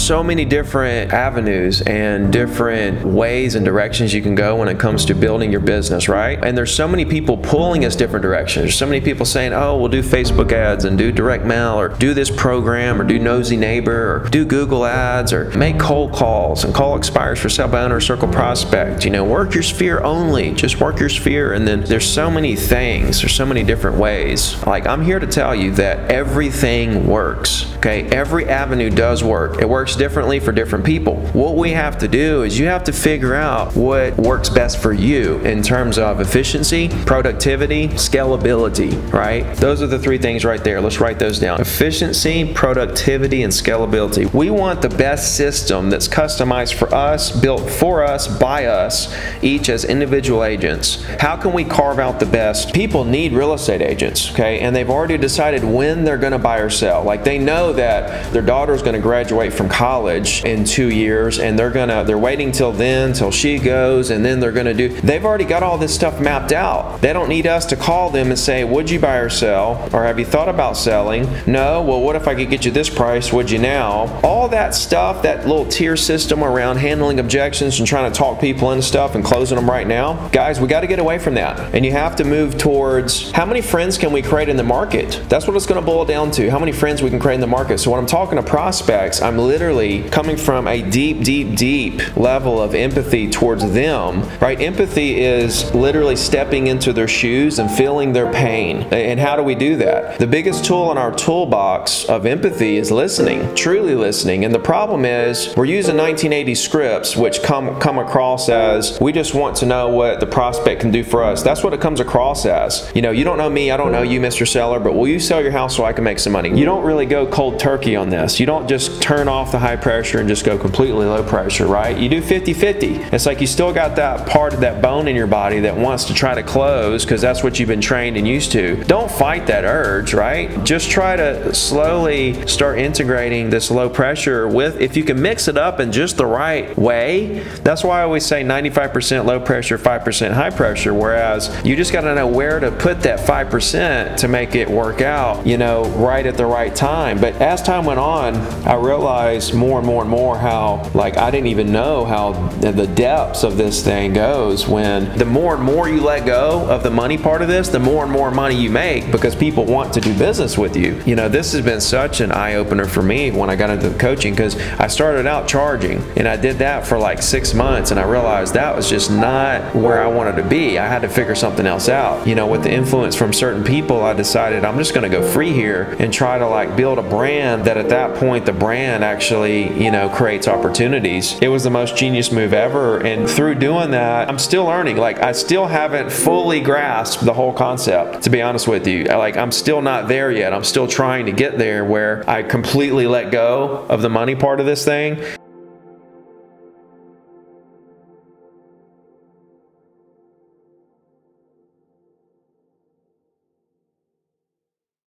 so many different avenues and different ways and directions you can go when it comes to building your business, right? And there's so many people pulling us different directions. There's so many people saying, oh, we'll do Facebook ads and do direct mail, or do this program, or do Nosy Neighbor, or do Google ads, or make cold calls and call expires for sale by owner circle prospect. You know, work your sphere only, just work your sphere. And then there's so many things, there's so many different ways. Like, I'm here to tell you that everything works, okay? Every avenue does work. It works differently for different people. What we have to do is you have to figure out what works best for you in terms of efficiency, productivity, scalability, right? Those are the three things right there. Let's write those down. Efficiency, productivity, and scalability. We want the best system that's customized for us, built for us, by us, each as individual agents. How can we carve out the best? People need real estate agents, okay? And they've already decided when they're gonna buy or sell. Like, they know that their daughter's gonna graduate from college in 2 years, and they're waiting till then, till she goes, and then they've already got all this stuff mapped out. They don't need us to call them and say, would you buy or sell? Or have you thought about selling? No. Well, what if I could get you this price? Would you now? All that stuff, that little tier system around handling objections and trying to talk people into stuff and closing them right now. Guys, we got to get away from that. And you have to move towards, how many friends can we create in the market? That's what it's going to boil down to. How many friends we can create in the market. So when I'm talking to prospects, I'm literally coming from a deep, deep, deep level of empathy towards them, right? Empathy is literally stepping into their shoes and feeling their pain. And how do we do that? The biggest tool in our toolbox of empathy is listening, truly listening. And the problem is we're using 1980 scripts, which come across as, we just want to know what the prospect can do for us. That's what it comes across as. You know, you don't know me, I don't know you, Mr. Seller, but will you sell your house so I can make some money? You don't really go cold turkey on this. You don't just turn off the high pressure and just go completely low pressure, right? You do 50-50. It's like you still got that part of that bone in your body that wants to try to close because that's what you've been trained and used to. Don't fight that urge, right? Just try to slowly start integrating this low pressure with, if you can mix it up in just the right way. That's why I always say 95% low pressure, 5% high pressure, whereas you just got to know where to put that 5% to make it work out, you know, right at the right time. But as time went on, I realized more and more and more how, like, I didn't even know how the depths of this thing goes. When the more and more you let go of the money part of this, the more and more money you make, because people want to do business with you. You know, this has been such an eye-opener for me when I got into the coaching, because I started out charging, and I did that for like 6 months, and I realized that was just not where I wanted to be. I had to figure something else out. You know, with the influence from certain people, I decided I'm just going to go free here and try to like build a brand that at that point the brand actually, you know, creates opportunities. It was the most genius move ever, and through doing that, I'm still learning. Like, I still haven't fully grasped the whole concept, to be honest with you. Like, I'm still not there yet. I'm still trying to get there where I completely let go of the money part of this thing.